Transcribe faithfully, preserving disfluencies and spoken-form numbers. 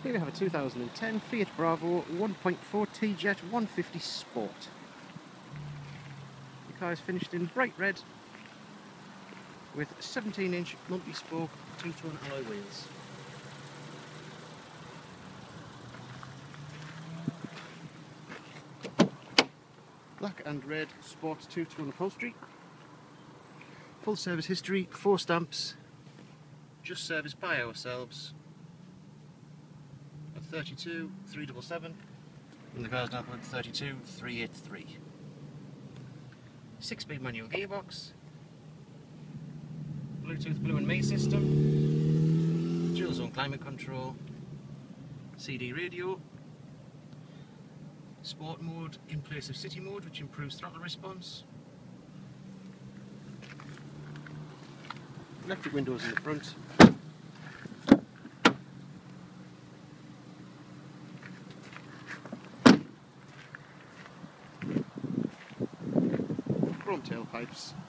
Here we have a two thousand ten Fiat Bravo one point four T-Jet one fifty Sport. The car is finished in bright red with seventeen inch multi-spoke two-tone alloy wheels. Black and red Sport two-tone upholstery. Full service history, four stamps, just serviced by ourselves at thirty-two three seven seven, and the car's now at thirty-two three eighty-three. six speed manual gearbox, Bluetooth Blue and Me system, dual zone climate control, C D radio, sport mode in place of city mode, which improves throttle response, electric windows in the front, chrome tailpipes,